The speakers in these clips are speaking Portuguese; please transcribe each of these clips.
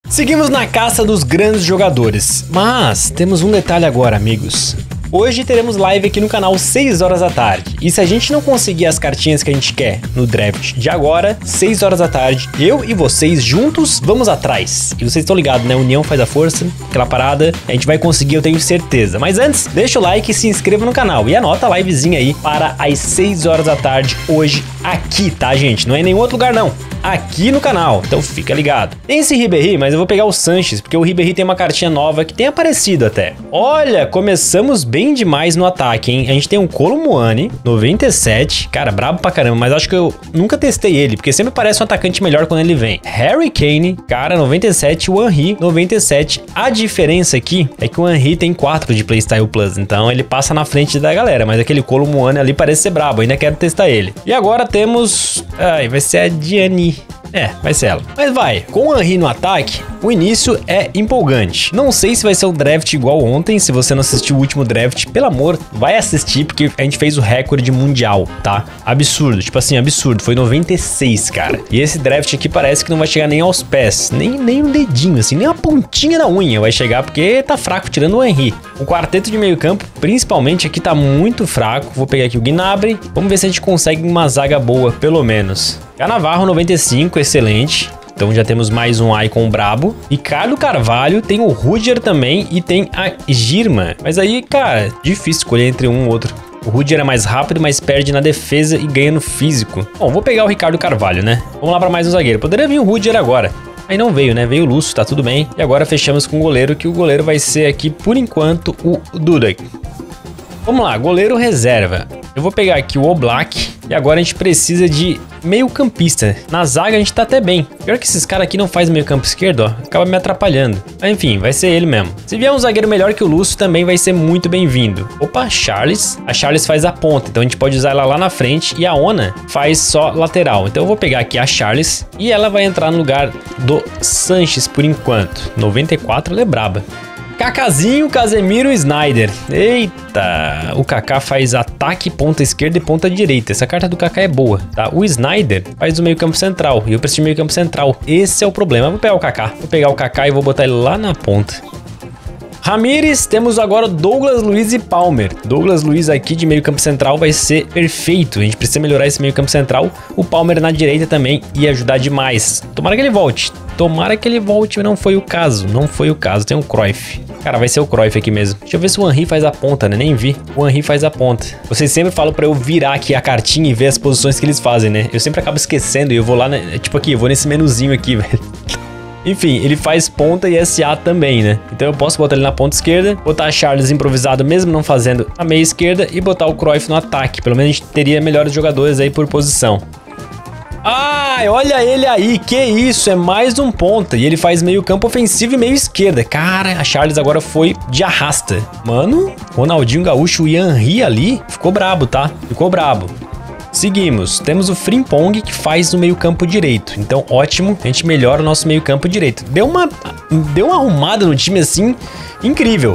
Seguimos na caça dos grandes jogadores, mas temos um detalhe agora, amigos. Hoje teremos live aqui no canal 6 horas da tarde, e se a gente não conseguir as cartinhas que a gente quer no draft de agora, 6 horas da tarde, eu e vocês juntos vamos atrás. E vocês estão ligados, né? União faz a força, aquela parada, a gente vai conseguir, eu tenho certeza. Mas antes, deixa o like e se inscreva no canal, e anota a livezinha aí para as 6 horas da tarde hoje aqui, tá, gente? Não é em nenhum outro lugar, não. Aqui no canal, então fica ligado. Tem esse Ribéry, mas eu vou pegar o Sanches, porque o Ribéry tem uma cartinha nova que tem aparecido até. Olha, começamos bem demais no ataque, hein? A gente tem um Kolo Muani, 97, cara, brabo pra caramba, mas acho que eu nunca testei ele, porque sempre parece um atacante melhor quando ele vem. Harry Kane, cara, 97, o Henry, 97. A diferença aqui é que o Henry tem 4 de Playstyle Plus, então ele passa na frente da galera, mas aquele Kolo Muani ali parece ser brabo, ainda quero testar ele. E agora temos... ai, vai ser a Diani. É, vai ser ela. Mas vai, com o Henry no ataque, o início é empolgante. Não sei se vai ser um draft igual ontem, se você não assistiu o último draft, pelo amor, vai assistir, porque a gente fez o recorde mundial, tá? Absurdo, tipo assim, absurdo, foi 96, cara. E esse draft aqui parece que não vai chegar nem aos pés, nem um dedinho, assim, nem a pontinha da unha vai chegar, porque tá fraco, tirando o Henry. O quarteto de meio campo, principalmente aqui, tá muito fraco. Vou pegar aqui o Gnabry, vamos ver se a gente consegue uma zaga boa, pelo menos. Cannavaro 95, excelente. Então já temos mais um Icon brabo. Ricardo Carvalho, tem o Rudiger também e tem a Girma. Mas aí, cara, difícil escolher entre um e outro. O Rudiger é mais rápido, mas perde na defesa e ganha no físico. Bom, vou pegar o Ricardo Carvalho, né? Vamos lá para mais um zagueiro. Poderia vir o Rudiger agora. Aí não veio, né? Veio o Lúcio, tá tudo bem. E agora fechamos com o goleiro, que o goleiro vai ser aqui, por enquanto, o Dudek. Vamos lá, goleiro reserva. Eu vou pegar aqui o Oblak. E agora a gente precisa de meio campista. Na zaga a gente tá até bem. Pior que esses caras aqui não fazem meio campo esquerdo, ó. Acaba me atrapalhando. Mas enfim, vai ser ele mesmo. Se vier um zagueiro melhor que o Lúcio, também vai ser muito bem-vindo. Opa, Charles. A Charles faz a ponta, então a gente pode usar ela lá na frente. E a Ona faz só lateral. Então eu vou pegar aqui a Charles. E ela vai entrar no lugar do Sanches por enquanto. 94, ela é braba. Kakázinho, Casemiro e Snyder. Eita, o Kaká faz ataque, ponta esquerda e ponta direita. Essa carta do Kaká é boa, tá? O Snyder faz o meio campo central e eu preciso de meio campo central. Esse é o problema. Vou pegar o Kaká. Vou pegar o Kaká e vou botar ele lá na ponta. Ramires, temos agora Douglas Luiz e Palmer. Douglas Luiz aqui de meio campo central vai ser perfeito. A gente precisa melhorar esse meio campo central. O Palmer na direita também ia ajudar demais. Tomara que ele volte. Tomara que ele volte, mas não foi o caso. Não foi o caso. Tem um Cruyff. Cara, vai ser o Cruyff aqui mesmo. Deixa eu ver se o Henry faz a ponta, né? Nem vi. O Henry faz a ponta. Vocês sempre falam pra eu virar aqui a cartinha e ver as posições que eles fazem, né? Eu sempre acabo esquecendo e eu vou lá, né? Tipo aqui, eu vou nesse menuzinho aqui, velho. Enfim, ele faz ponta e SA também, né? Então eu posso botar ele na ponta esquerda, botar a Charles improvisado mesmo não fazendo a meia esquerda e botar o Cruyff no ataque. Pelo menos a gente teria melhores jogadores aí por posição. Ai, olha ele aí, que isso, é mais um ponta. E ele faz meio campo ofensivo e meio esquerda. Cara, a Charles agora foi de arrasta. Mano, Ronaldinho Gaúcho e Henry ali, ficou brabo, tá? Ficou brabo. Seguimos, temos o Frimpong que faz no meio campo direito. Então, ótimo, a gente melhora o nosso meio campo direito. Deu uma arrumada no time assim, incrível.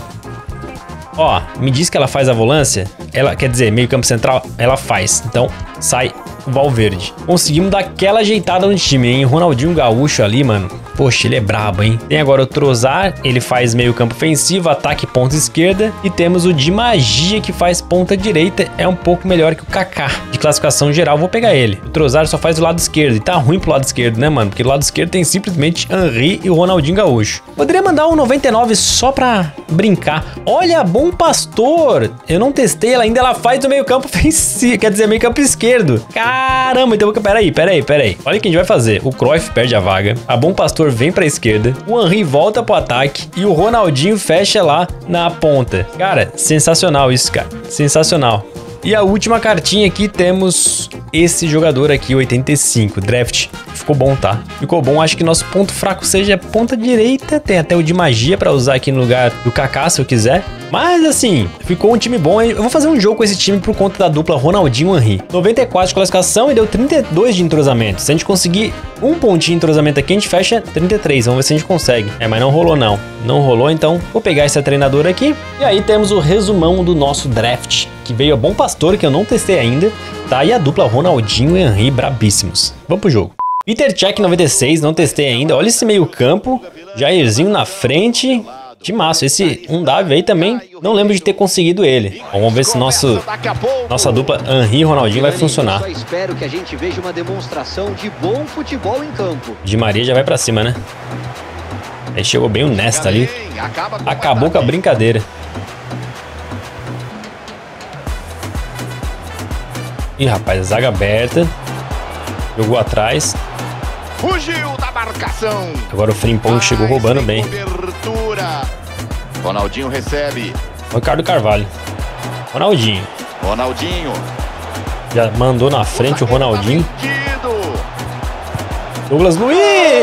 Ó, me diz que ela faz a volância. Ela, quer dizer, meio campo central, ela faz. Então, sai o Valverde. Conseguimos dar aquela ajeitada no time, hein? Ronaldinho Gaúcho ali, mano. Poxa, ele é brabo, hein? Tem agora o Trossard, ele faz meio campo ofensivo, ataque ponta esquerda. E temos o Di Magia, que faz ponta direita. É um pouco melhor que o Kaká. De classificação geral, vou pegar ele. O Trossard só faz o lado esquerdo. E tá ruim pro lado esquerdo, né, mano? Porque o lado esquerdo tem simplesmente Henry e o Ronaldinho Gaúcho. Poderia mandar um 99 só pra brincar. Olha, Bom Pastor. Eu não testei ela ainda, ela faz o meio campo ofensivo. Quer dizer, meio campo esquerdo. Caramba, então peraí. Olha o que a gente vai fazer. O Cruyff perde a vaga. A Bom Pastor vem pra esquerda, o Henry volta pro ataque e o Ronaldinho fecha lá na ponta. Cara, sensacional isso, cara. Sensacional. E a última cartinha aqui temos esse jogador aqui, 85, draft. Ficou bom, tá? Ficou bom. Acho que nosso ponto fraco seja a ponta direita. Tem até o de magia pra usar aqui no lugar do Kaká, se eu quiser. Mas assim, ficou um time bom. Eu vou fazer um jogo com esse time por conta da dupla Ronaldinho e Henry. 94 de classificação e deu 32 de entrosamento. Se a gente conseguir um pontinho de entrosamento aqui, a gente fecha 33. Vamos ver se a gente consegue. É, mas não rolou não. Não rolou, então vou pegar esse treinador aqui. E aí temos o resumão do nosso draft, que veio a Bom Pastor, que eu não testei ainda, tá? E a dupla Ronaldinho e Henry brabíssimos. Vamos pro jogo. Peter Cech 96, não testei ainda. Olha esse meio campo. Jairzinho na frente. De massa. Esse 1W aí também, não lembro de ter conseguido ele. Vamos ver se nossa dupla Henry e Ronaldinho vai funcionar. Só espero que a gente veja uma demonstração de bom futebol em campo. Di Maria já vai pra cima, né? Aí chegou bem o Nesta ali. Acabou com a brincadeira. Ih, rapaz, zaga aberta. Jogou atrás. Fugiu da marcação. Agora o Frimpong chegou roubando bem. Ronaldinho recebe. Ricardo Carvalho. Ronaldinho. Já mandou na frente o Ronaldinho. Douglas Luiz.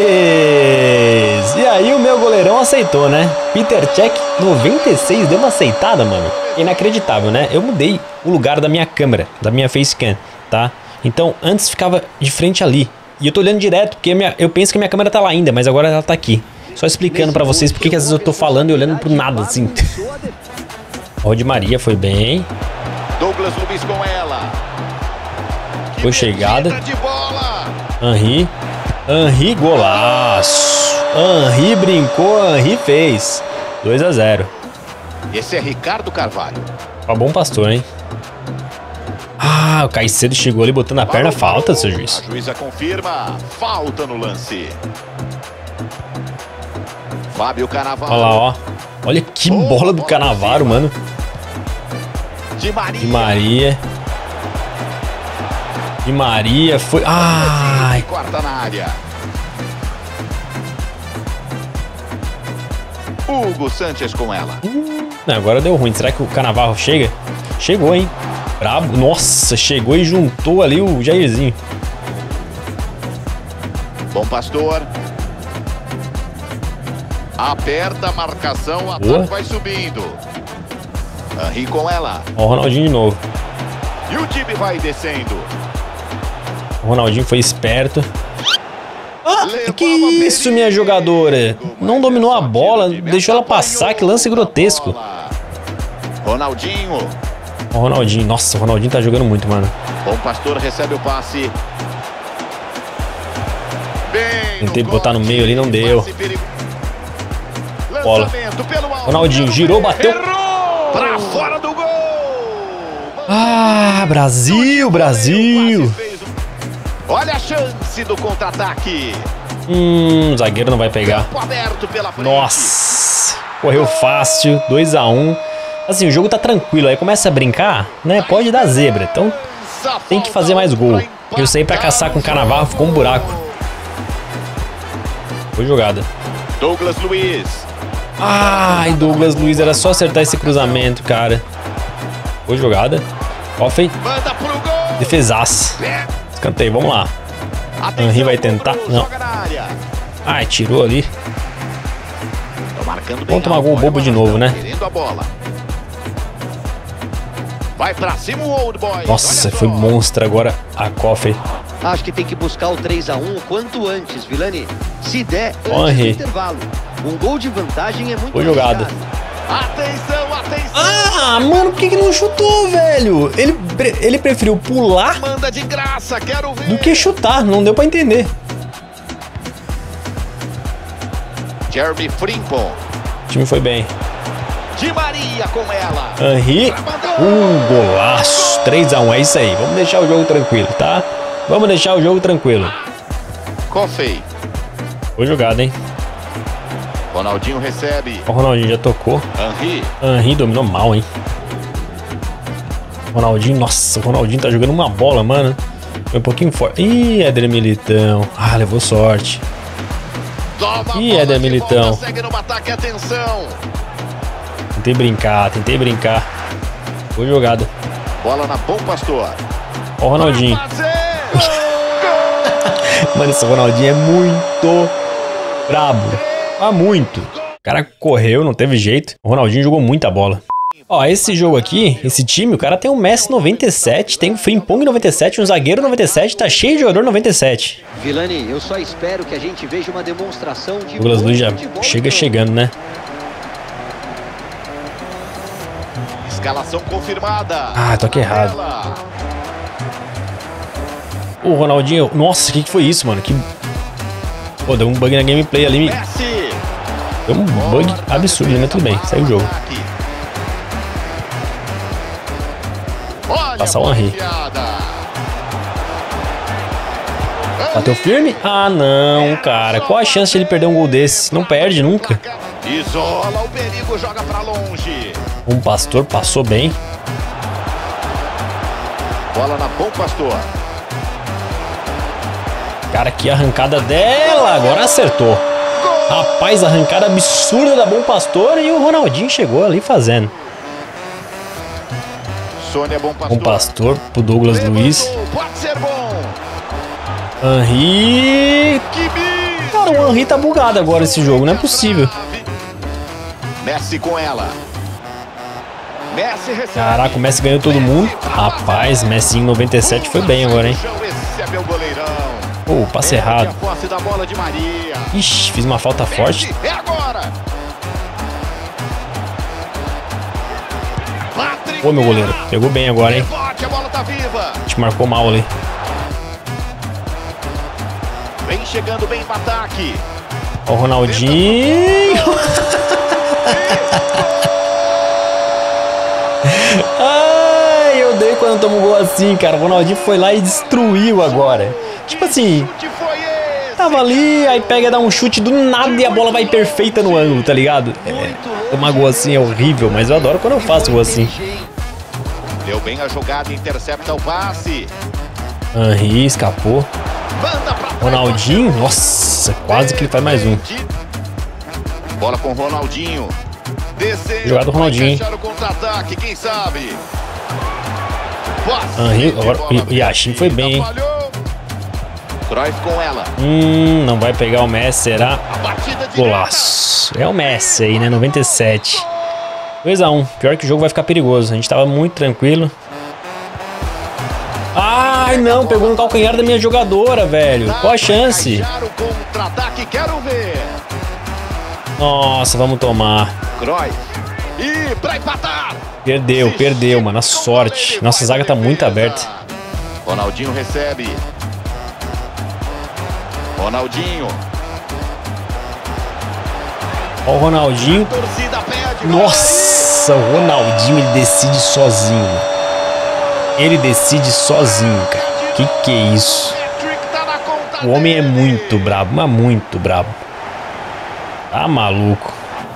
E aí o meu goleirão aceitou, né? Peter Cech 96 deu uma aceitada, mano. Inacreditável, né? Eu mudei o lugar da minha câmera, da minha facecam, tá? Então antes ficava de frente ali. E eu tô olhando direto, porque eu penso que a minha câmera tá lá ainda, mas agora ela tá aqui. Só explicando pra vocês porque que às vezes eu tô falando e olhando pro nada, assim. Ó, Di Maria foi bem. Douglas Luiz com ela. Foi chegada. Henry. Henry, golaço. Henry brincou, Henry fez. 2 a 0. Esse é Ricardo Carvalho. Pra Bom Pastor, hein? Ah, o Caicedo chegou ali botando a perna, falta, seu juiz. A juíza confirma, falta no lance. Fábio Cannavaro. Olha lá, ó. Olha que bola do Cannavaro, mano. Di Maria. Di Maria. Di Maria foi... Ai. Corta na área. Hugo Sanches com ela. Agora deu ruim. Será que o Cannavaro chega? Chegou, hein? Brabo. Nossa, chegou e juntou ali o Jairzinho. Bom Pastor. Aperta a marcação, o ataque vai subindo. Henry com ela. Ó, o Ronaldinho de novo. E o time vai descendo. O Ronaldinho foi esperto. Ah, que isso, minha jogadora? Não dominou a bola, deixou ela passar. Que lance grotesco. Ronaldinho. O Ronaldinho, nossa, o Ronaldinho tá jogando muito, mano. Bom Pastor recebe o passe. Tentei botar no meio ali, não deu. Bola. Ronaldinho girou, bateu. Pra fora do gol. Ah, Brasil, Brasil. Olha a chance do contra-ataque. O zagueiro não vai pegar. Nossa, correu fácil, 2 a 1. Assim, o jogo tá tranquilo, aí começa a brincar, né? Pode dar zebra, então tem que fazer mais gol. Eu saí pra caçar com o Cannavaro, ficou um buraco. Foi jogada. Douglas Luiz. Ai, Douglas Luiz, era só acertar esse cruzamento, cara. Foi jogada. Ó, feito. Defesaço. Escanteio, vamos lá. Henry vai tentar. Não. Ai, tirou ali. Vamos tomar gol bobo de novo, né? Vai pra cima o Old Boy. Nossa, foi monstro agora a Coffee. Acho que tem que buscar o 3 a 1 quanto antes, Vilani. Se der, antes do intervalo. Um gol de vantagem é muito foi jogada. Atenção, atenção. Ah, mano, por que não chutou, velho? Ele preferiu pular Manda de graça, quero ver. do que chutar, não deu pra entender. Jeremy Frimpong. O time foi bem. Di Maria com ela. Henry, golaço, 3 a 1, é isso aí. Vamos deixar o jogo tranquilo, tá? Vamos deixar o jogo tranquilo. Coffey. Foi jogado, hein? Ronaldinho recebe. O Ronaldinho já tocou. Henry dominou mal, hein? Ronaldinho, nossa, o Ronaldinho tá jogando uma bola, mano. Foi um pouquinho forte. Ih, Éder Militão. Ah, levou sorte. Ih, Éder Militão. Tentei brincar. Foi jogado. Bola na Bom Pastor. Ó o Ronaldinho. Mano, esse Ronaldinho é muito brabo. Ah, muito. O cara correu, não teve jeito. O Ronaldinho jogou muita bola. Ó, esse jogo aqui, esse time, o cara tem um Messi 97, tem um Frimpong 97, um zagueiro 97, tá cheio de jogador 97. Vilani, eu só espero que a gente veja uma demonstração de... Douglas Luiz já chega chegando, né? Escalação confirmada. Ah, toque errado. O Ronaldinho... Nossa, o que foi isso, mano? Pô, deu um bug na gameplay ali. Deu um bug absurdo, mas tudo bem. Saiu o jogo. Passar o Henry. Bateu firme? Ah, não, cara. Qual a chance de ele perder um gol desse? Não perde nunca. Isola o perigo, joga pra longe. Um Pastor passou bem. Bola na Bom Pastor. Cara, que arrancada dela. Agora acertou. Rapaz, arrancada absurda da Bom Pastor. E o Ronaldinho chegou ali fazendo. Sônia Bom Pastor. Bom Pastor pro Douglas Luiz. Pode ser bom. Henry. Cara, o Henry tá bugado agora esse jogo. Não é possível. Messi com ela. Messi recebe. Caraca, o Messi ganhou todo mundo. Rapaz, Messi em 97 foi bem agora, hein? Esse é meu goleirão. Pô, passe errado. A posse da bola de Maria. Ixi, fiz uma falta forte. É agora. Pô, meu goleiro. Pegou bem agora, hein? A bola tá viva. Te marcou mal ali. Vem chegando bem no ataque. Ó o Ronaldinho. Ai, eu odeio quando toma um gol assim, cara. O Ronaldinho foi lá e destruiu agora. Tipo assim, tava ali, aí pega, dá um chute do nada e a bola vai perfeita no ângulo, tá ligado? Tomar gol assim é horrível, mas eu adoro quando eu faço gol assim. Deu bem a jogada, intercepta o passe. Henry escapou. Ronaldinho, nossa, quase que ele faz mais um. Bola com Ronaldinho. Jogada do Ronaldinho. Contra-ataque, quem sabe? Henry, agora o Yashin foi bem, hein? Cruyff com ela. Não vai pegar o Messi, será? Golaço. É o Messi aí, né? 97. 2-1. Pior que o jogo vai ficar perigoso. A gente tava muito tranquilo. Ai, não. Pegou no calcanhar da minha jogadora, velho. Qual a chance? Nossa, vamos tomar. Perdeu, mano. A sorte. Nossa zaga tá muito aberta. Ronaldinho recebe. Ronaldinho. Ó o Ronaldinho. Nossa, o Ronaldinho, ele decide sozinho. Ele decide sozinho, cara. Que é isso? O homem é muito brabo, mas muito brabo. Tá maluco.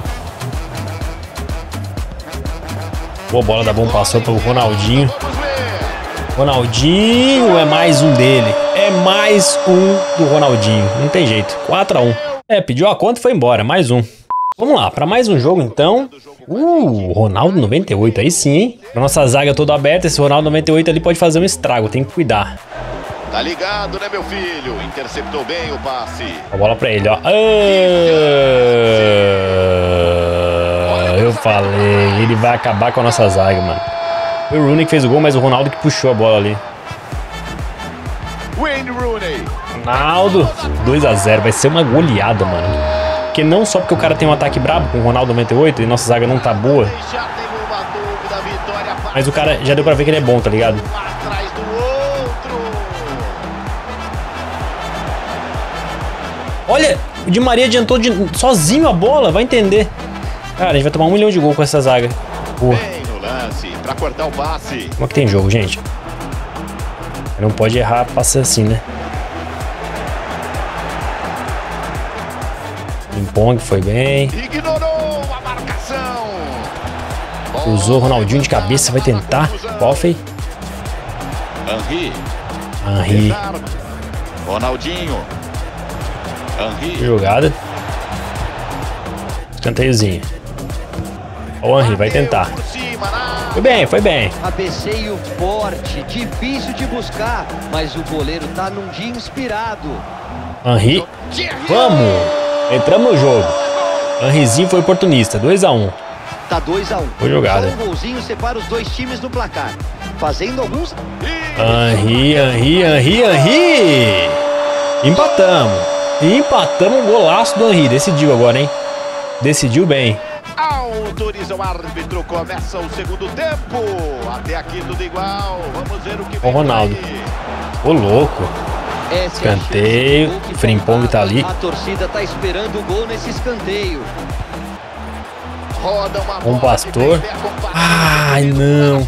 Boa bola da Bom Pastor pro Ronaldinho. Ronaldinho é mais um dele. É mais um do Ronaldinho. Não tem jeito. 4-1. Pediu a conta e foi embora. Mais um. Vamos lá, para mais um jogo então. Ronaldo 98, aí sim, hein? Pra nossa zaga toda aberta, esse Ronaldo 98 ali pode fazer um estrago, tem que cuidar. Tá ligado, né, meu filho? Interceptou bem o passe. A bola pra ele, ó. Eu falei, ele vai acabar com a nossa zaga, mano. Foi o Rooney que fez o gol, mas o Ronaldo que puxou a bola ali. Wayne Rooney. Ronaldo, 2-0, vai ser uma goleada, mano. Porque não só porque o cara tem um ataque brabo com o Ronaldo 98 e nossa zaga não tá boa, mas o cara já deu pra ver que ele é bom, tá ligado? Olha, o Di Maria adiantou sozinho a bola, vai entender. Cara, a gente vai tomar 1 milhão de gol com essa zaga. Boa. Como é que tem jogo, gente? Não pode errar, passa assim, né? Ping-pong foi bem. Ignorou a marcação. Cruzou o Ronaldinho de cabeça, vai tentar. Qual foi? Henry. Ronaldinho. Henry. Jogada. Escanteiozinho. O Henry vai tentar. Foi bem. Cabeceio forte, difícil de buscar, mas o goleiro tá num dia inspirado. Henry. Vamos! Entramos no jogo. Henryzinho foi oportunista. 2-1. Tá 2-1. Foi jogada. Só um golzinho separa os dois times no placar. Fazendo alguns... Henry. Empatamos. Um golaço do Henry. Decidiu agora, hein? Decidiu bem. Autoriza o árbitro. Começa o segundo tempo. Até aqui tudo igual. Vamos ver o que vem. O Ronaldo. Ô, louco. Escanteio. Frimpong tá ali. A torcida tá esperando o gol nesse escanteio. Um pastor. Ai, não.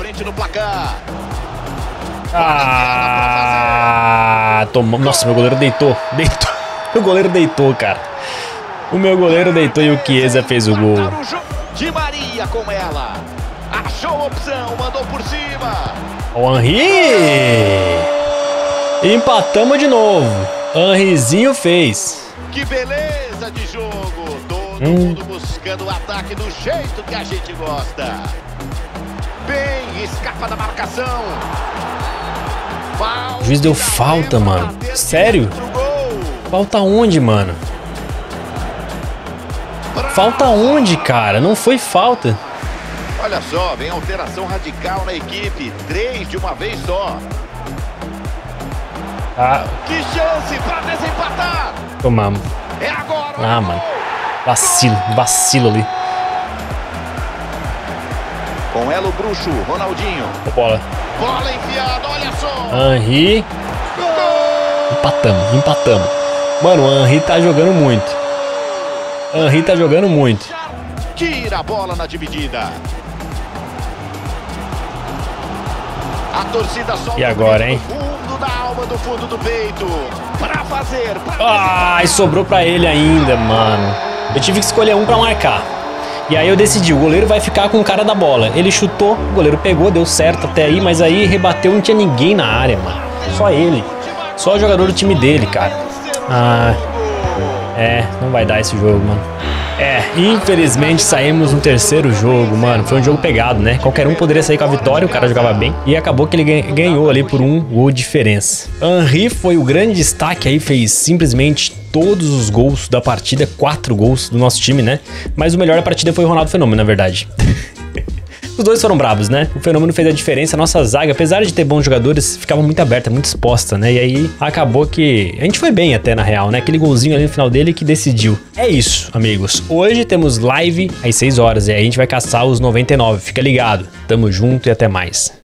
Ah, tomou. Nossa, meu goleiro deitou. Deitou. O goleiro deitou, cara. O meu goleiro deitou e o Chiesa fez o gol. Di Maria com ela. Achou a opção, mandou por cima. O Henry. Empatamos de novo. Henryzinho fez. Que beleza de jogo. Todo mundo buscando o ataque do jeito que a gente gosta. Bem, escapa da marcação. O juiz deu falta, mano. Sério? Falta onde, mano? Falta onde, cara? Não foi falta. Olha só, vem alteração radical na equipe. 3 de uma vez só. Ah. Que chance pra desempatar. Tomamos. É agora. Ah, mano. Vacilo ali. Com ela o bruxo, Ronaldinho. Bola. Bola enfiada, olha só. Henry. Empatamos. Mano, o Henry tá jogando muito. Tira a bola na dividida. A torcida solta. E agora, hein? Fundo da alma, do fundo do peito. Pra fazer. Ai, sobrou pra ele ainda, mano. Eu tive que escolher um pra marcar. E aí eu decidi, o goleiro vai ficar com o cara da bola. Ele chutou, o goleiro pegou, deu certo até aí, mas aí rebateu, não tinha ninguém na área, mano. Só ele. Só o jogador do time dele, cara. Ah, não vai dar esse jogo, mano. Infelizmente saímos no terceiro jogo, mano. Foi um jogo pegado, né? Qualquer um poderia sair com a vitória, o cara jogava bem. E acabou que ele ganhou ali por um gol de diferença. Henry foi o grande destaque aí, fez simplesmente todos os gols da partida, 4 gols do nosso time, né? Mas o melhor da partida foi o Ronaldo Fenômeno, na verdade. Os dois foram bravos, né? O Fenômeno fez a diferença. A nossa zaga, apesar de ter bons jogadores, ficava muito aberta, muito exposta, né? E aí acabou que a gente foi bem até, na real, né? Aquele golzinho ali no final dele que decidiu. É isso, amigos. Hoje temos live às 6 horas e aí a gente vai caçar os 99. Fica ligado. Tamo junto e até mais.